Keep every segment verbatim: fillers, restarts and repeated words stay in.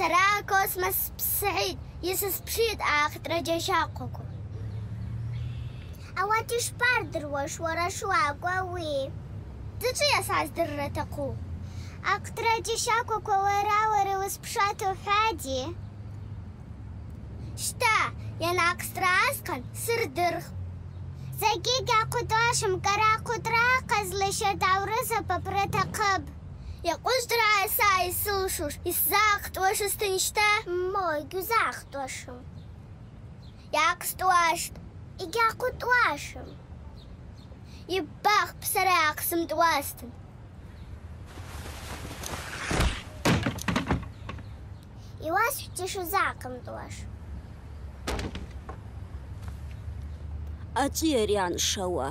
سراكوس مس بسعيد يسس بشيد آخت رجا شاقوكو أواتش باردر وش ورا شواق ووي تجي أساس درة تقو أخت رجا شاقوكو ورا ورا وسبشاتو حادي شتا ين أكستراسكن سر درخ زكيكا قطاشم كرا قطرا قزل شتا ورزا ببرتقب يقوش درا ساي سوشوش يساقت وش استنشتا موي يزاقت وشم ياقست واشت يقاقت واشم يباق بسراق سمت واستن يواسح تشو زاقم دواشم أتيريان شوا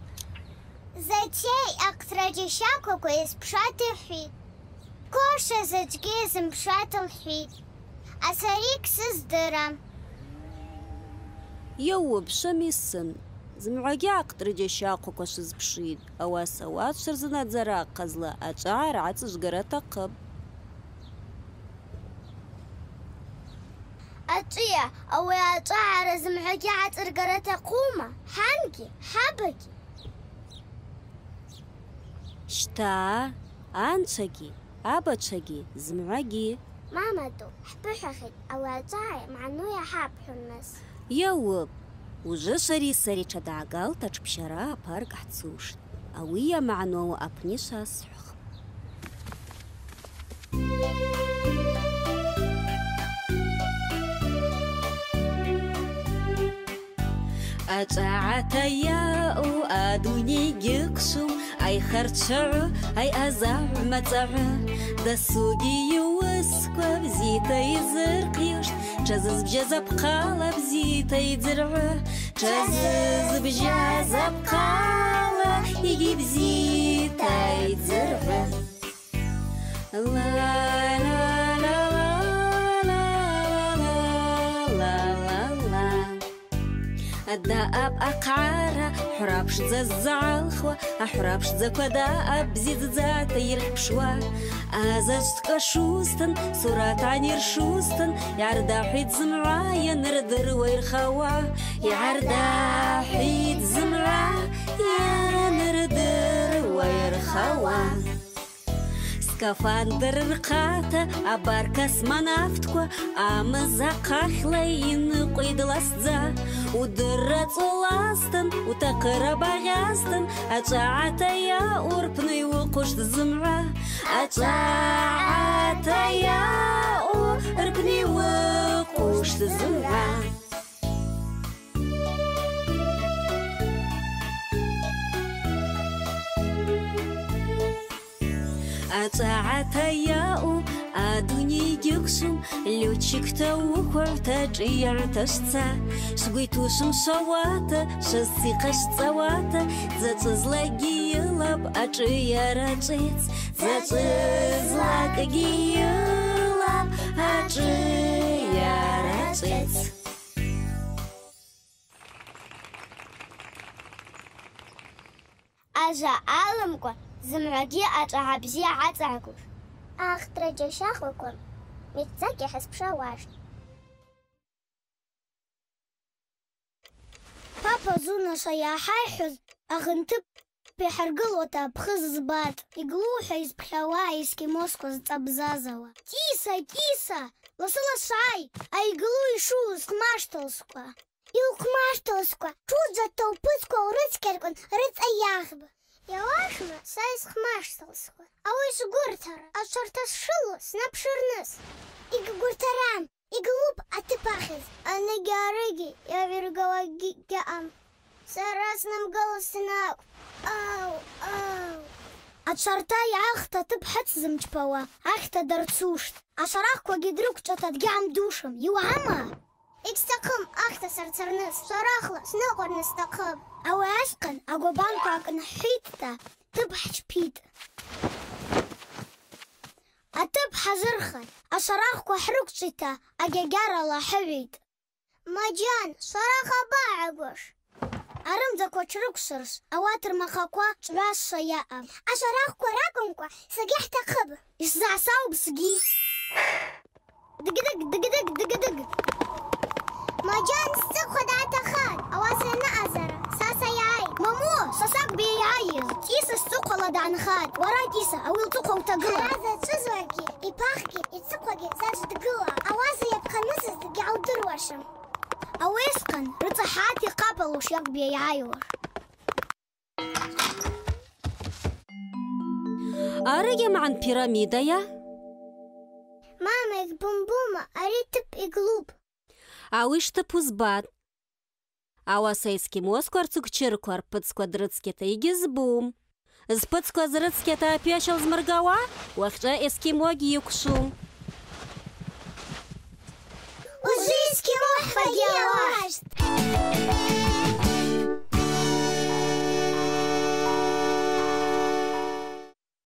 زاتي أكتراجي شاكو كويس بشاتي حيد كورشة زجيزم بشاتي الحيد أساريك سزدرم يو بشميسن زمعاقي أكتراجي شاكو كوشز بشيد أوا سوات شرزنات زراق قزلا أجار عاتش قرأتا قب أتيا أو يا جار زمعاقي عاتر قرأتا قومة حانكي حابكي شتا أنشاقي أبتشاقي زمعاقي مامدو حبوش أخي أو يا جاي مع إنه يحب حمس يوب وجه شري سري تدعقال تجبشرا بارك حتسوش أويا معنو أبنيشا سحخ أجعتيا أدوني يكشو أي خرشع أي أزع متع دسوقي يوسكو بزيتا يزرقيوش جزز بجزب قالة بزيتا يزرع جزز بجزب قالة يجي بزيتا يزرع لا لا لا لا لا لا لا الدأب أقعارة حرابش ززع الخوة أحرابش زكوا دأب زيد زات يرخ بشوا أزجت كشوستن صورات عنير شوستن يعردا حيد زمعايا نردر ويرخوا يعردا حيد زمعا يا نردر ويرخوا سكافاندر رقاتا أباركس منافتكوا أمزاقا خلاين قيد لاسدزا ودرات ولاستن وتقرب غاستن أجاعتا يا أوربني وقوش الزمعة أجاعتا يا أوربني وقوش الزمعة أتعتياو أدوني يكسم لوتشك توقع تجير تشتا سقيتوشم شواتا شسي قشت سواتا زاتزلاقي يلاب أجير أجيت زاتزلاقي يلاب أجير أجيت أجا عالمكو زمعاقي أجا بزي عاتعكوش أخت رجا شاخوكم متزاكي حسب شواش بابا زونا شياحاي حز أغنتب بحرقلوتا بخز زبات يقلوحا يزبخوايس كي موسكو زتابزازوا كيسا كيسا لصلا شاي أيقلو يشوز كماشتلسكوا يو كماشتلسكوا شوز زتوبسكوا ورزكركون رز أياخب يا واشما سايس خماشتلسكوا أويس قرتر أشرتس شلو سنبشرنس إيق قرتران إيقلوب أتباخذ أنا جارجي يا فيرقوا جيجام سرسنا مقلسناك أو أو أتشرتاي أختا تبحث زمجبوا أختا درتسوشت أشراخكوا قدروك تتدقام دوشم يو عما إكستقم أختا سرترنس شراخلا سنقر نستقب أو أسقن أقو بانكو أكن حيطتا تبحث بيت أتبحث زرخن أشراخكوا حرقشتا أجاجار الله حبيت مجان صراخة باعقوش أرمزك وشركسرس أواتر مخاكوا راس صياء أشراخكوا راكمكوا سجحت خب إسزع صاوب سجي دق دق دق دق دق دق ما جان السق خدعت خاد أواصل نأزر ساسا ياي مامو ساساك بيايز تيس السق ولا دعن خاد ورا تيسا أو يلتقوا تقوى هذا تزوكي يباخكي يتسقوكي ساج تقوى أواصل يبقى نسس دقي أو دروشم أويسقن رتحاتي قابل وشيق بيايور أرجع عن بيراميدا يا ماما بومبوما أريد تب إقلوب أويش تبوزبات أواسا إسكيموس كوارцук черкуар подсквадрыцкета игизбум з подсквадрыцкета опешил зморгава, уахча эскимо гиукшу.